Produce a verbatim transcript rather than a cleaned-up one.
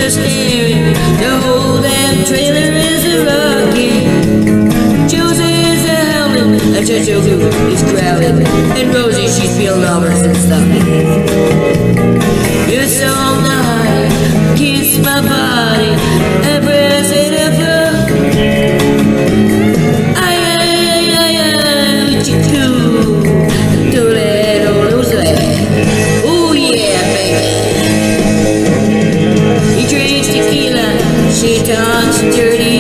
are staring. The whole damn trailer is a rocket. Josie's a howling, and Jojo is growling, and Rosie, she's peeling lovers and stuff. You're so nice, kiss my body, and press it up. I am what you do. Do that, oh, lose that. Oh yeah, baby. He drinks tequila, she talks dirty.